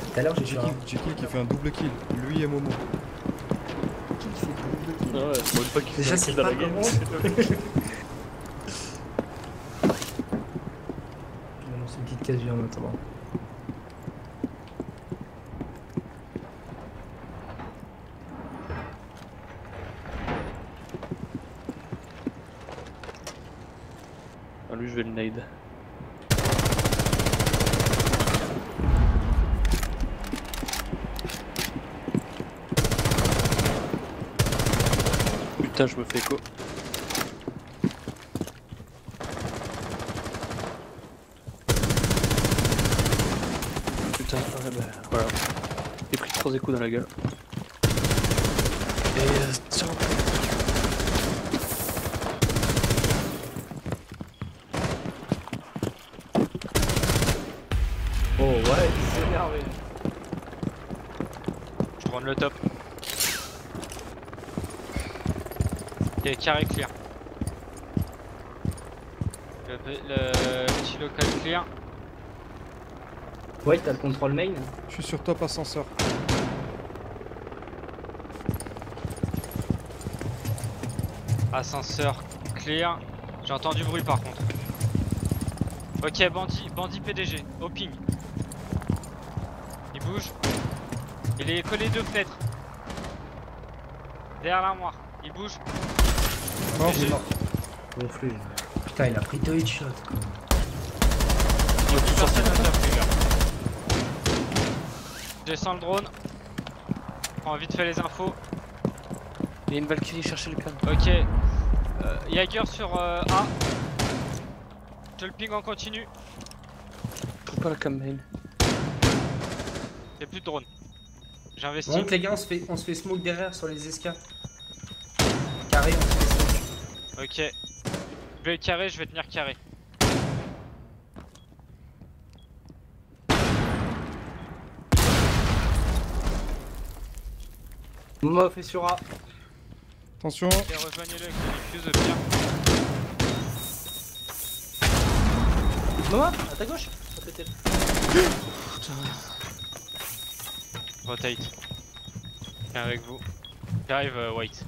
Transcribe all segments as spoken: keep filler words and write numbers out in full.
Tout à l'heure, j'ai J'ai tué un. kill, kill qui fait un double kill. Lui et Momo. Qui fait double kill? Ah ouais, pour une fois qu'il fait Déjà, un c'est kill dans pas la game. comment. c'est top. Je vais lancer une petite casu en attendant. Ah, lui, je vais le nade. Putain, je me fais écho. Putain, ouais, bah, voilà. J'ai pris trois échos dans la gueule. Et euh, tiens, Oh ouais, c'est énervé. Je drone le top. Ok, carré clear. Le, le petit local clear. Ouais, t'as le contrôle main. Je suis sur top ascenseur. Ascenseur clear. J'ai entendu bruit par contre. Ok, bandit, bandit P D G, au ping. Il bouge. Il est collé deux fenêtres. Derrière l'armoire. Il bouge. Mort. Il est mort. Gonflé. Putain, il a pris deux headshots. Quoi. Il y a plus personne à faire, les gars. Je descends le drone. Prends vite fait les infos. il y a une Valkyrie chercher le cam. Ok. Euh, Jaeger sur euh, A. Je le ping en continu. Je trouve pas la cam main. Y'a plus de drone. J'investis. Monte les gars, on se fait, on se fait smoke derrière sur les escas. Carré, on se fait smoke. Ok. Je vais carré, je vais tenir carré. Momo fait sur A. Attention. Ok, rejoignez-le avec le diffuse bien. Momo, à ta gauche. À côté. Putain. Rotate. Viens avec vous. J'arrive, euh, White.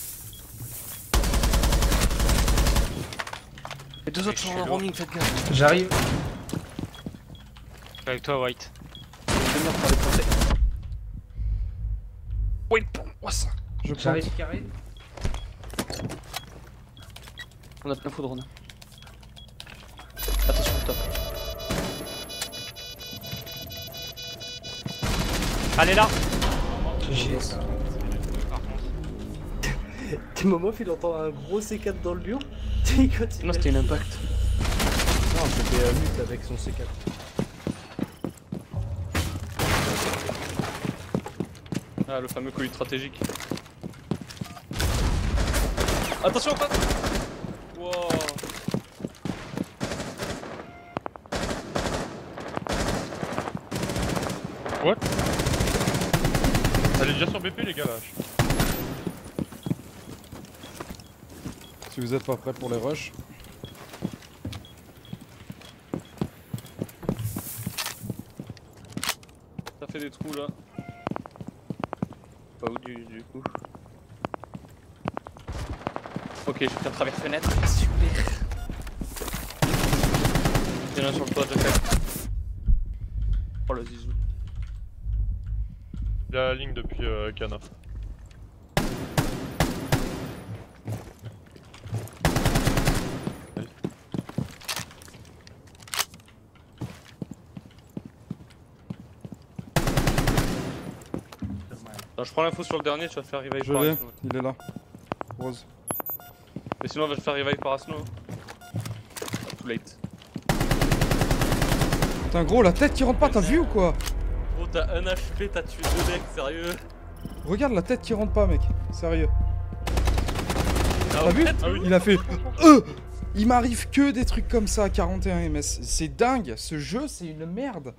Les deux autres Je sont suis en lourd. roaming, faites gaffe. J'arrive. Je suis avec toi, White. Je vais venir par les français. Oui, pour moi ça. Je plante. J'arrive carré. On a plein fou drone. Attention au top. Allez là. J'ai. Par contre. T'es Momo, il entend un gros C quatre dans le mur. Il continue. Non, c'était une impact. Non, c'était un mute avec son C quatre. Ah, le fameux colis stratégique. Attention, pas. Wow. What? Elle est déjà sur B P les gars là. Si vous êtes pas prêts pour les rushs. Ça fait des trous là. Pas où du, du coup. Ok, je vais faire travers fenêtre. Super. Il y en a un sur le toit de fait. Oh le zizou. Il y a la ligne depuis euh, Cana. Attends, je prends l'info sur le dernier, tu vas faire revive Je par l'ai. Asno. Il est là. Rose. Mais sinon, on va le faire revive par Asno. Ah, too late. Putain, gros, la tête qui rentre pas, t'as vu ou quoi? Gros, t'as un H P, t'as tué deux mecs, sérieux. Regarde la tête qui rentre pas, mec. Sérieux. Ah, T'as vu? Ah oui. Il a fait. Euh Il m'arrive que des trucs comme ça à quarante et un M S. C'est dingue. Ce jeu, c'est une merde.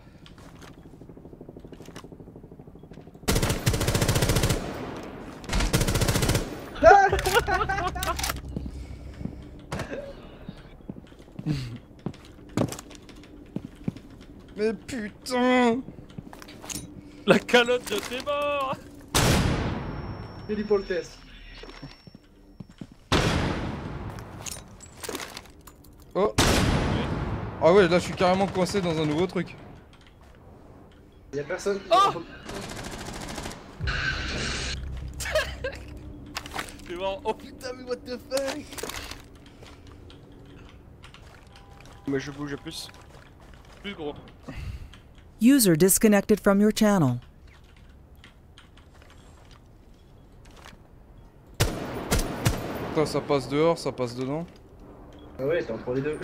Mais putain! La calotte de tes morts. Hélipoltès. Oh. Ah ouais, là je suis carrément coincé dans un nouveau truc. Y'a personne. Oh. C'est marrant. Oh putain, mais what the fuck. Mais je bouge plus. Plus gros. User disconnected from your channel. Putain, ça passe dehors, ça passe dedans. Ah ouais, t'es entre les deux.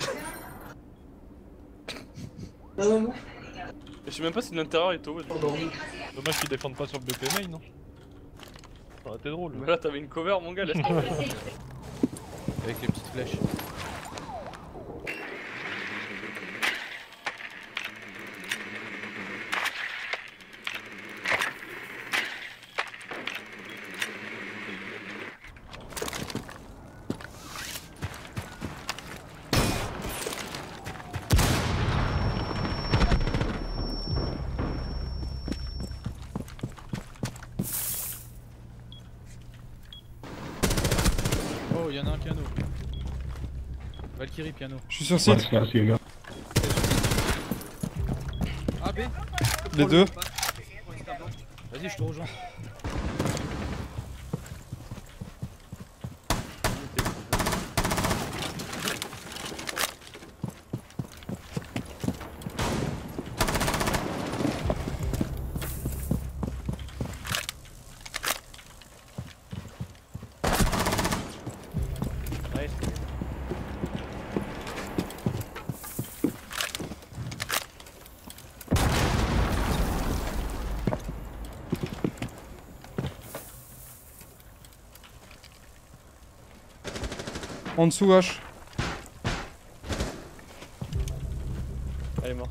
Non, non, non. Je sais même pas si l'intérieur est au. Endormi. Dommage qu'ils défendent pas sur le B P main, non? Ça aurait été drôle. Mais là, t'avais une cover, mon gars, laisse tomber. Avec les petites flèches. Oh, y'en a un piano. Valkyrie piano. Je suis sur site. A, B. Les deux. Vas-y, je te rejoins. En dessous H. Elle est morte.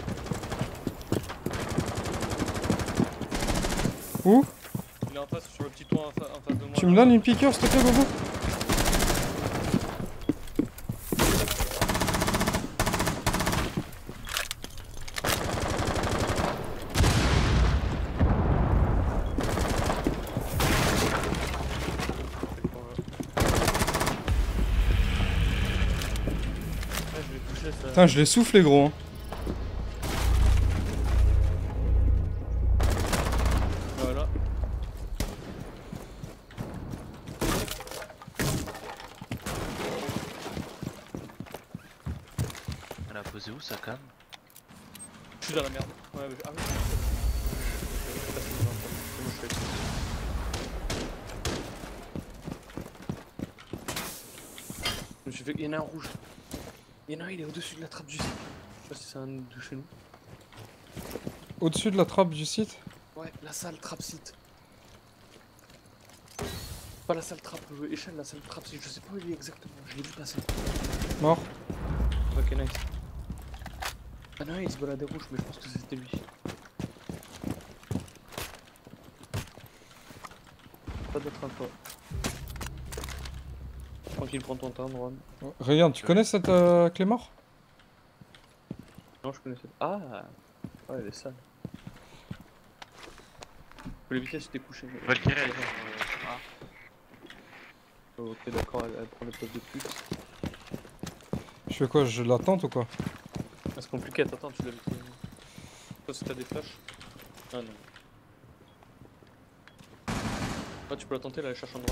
Où? Il est en face sur le petit toit en, fa en face de moi. Tu me donnes une piqueur s'il te plaît, Bobo? Putain, je l'ai soufflé gros. Hein. Voilà. Elle a posé où sa cam? Je suis dans la merde. Ouais, mais... Ah oui. Je me suis fait... Il y en a un rouge. Il y en a un, il est au-dessus de la trappe du site. Je sais pas si c'est un de chez nous. Au-dessus de la trappe du site? Ouais, la salle trappe site. Pas la salle trappe euh, échelle, la salle trappe site. Je sais pas où il est exactement, je l'ai vu passer. Mort. Ok, nice. Ah non, il se baladait rouge, mais je pense que c'était lui. Pas d'autre info. Tranquille, prends ton temps, Ron. Regarde, tu connais cette euh, clé mort? Non, je connaissais. Ah ouais, elle est sale. Faut l'éviter si t'es couché. Valkyrie, elle est sur A. Ok, d'accord, elle, elle prend les postes de plus. Je fais quoi? Je la tente ou quoi? Ah, c'est compliqué, attends, tu l'as vu. Toi, si t'as des flashs. Ah non. Ah, tu peux la tenter, là, elle cherche un droit.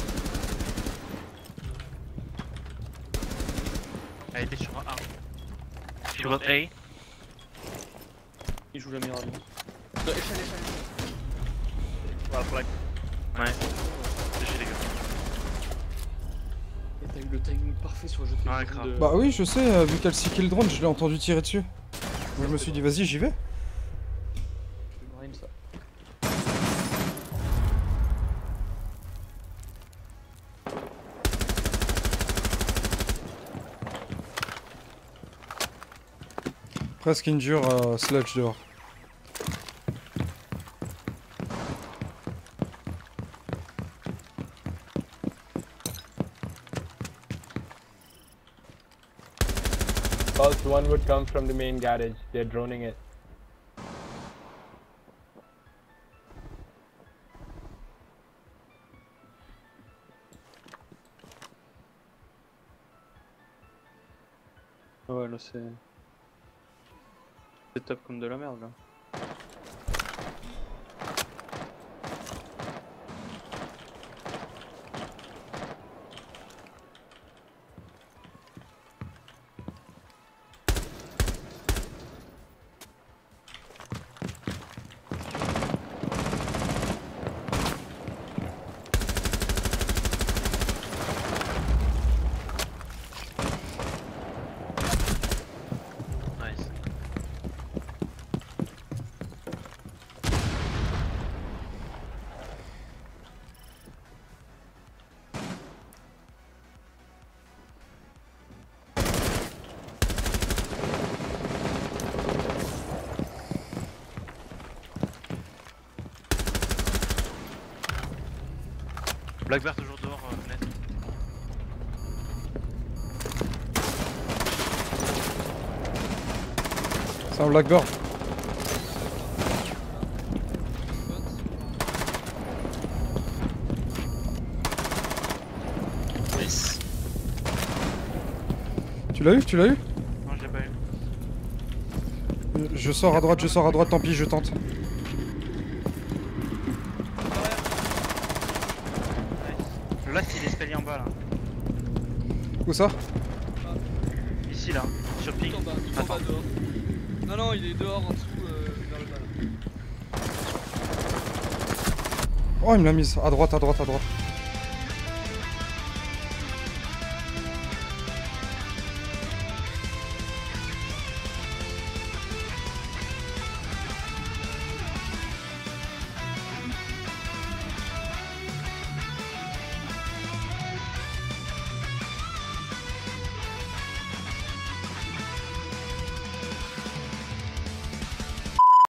Elle était sur A. Sur A. Il joue la meilleure lui. Non, échelle, échelle. Voilà, pour la... Ouais. G G les gars. Et t'as eu le timing parfait sur le jeu de Ouais, grave. de... Bah oui, je sais, euh, vu qu'elle cyclait le drone, je l'ai entendu tirer dessus. Moi, je me suis dit, vas-y, j'y vais. Je brain ça. Presque injure euh, Sludge dehors. Pulse, one would come from the main garage. They're droning it. Ouais, là c'est. C'est top comme de la merde là. Nice. Black Bear toujours dehors, euh, fenêtre. C'est un Blackbird. Nice. Tu l'as eu? Tu l'as eu? Non, je l'ai pas eu. Euh, Je sors à droite, je sors à droite, tant pis, je tente. Le last il est escalier en bas là. Où ça? Ici là, sur ping. Tout en bas, tout en bas dehors. Non, non, il est dehors en dessous, euh, vers le bas là. Oh, il me l'a mise. À droite, à droite, à droite.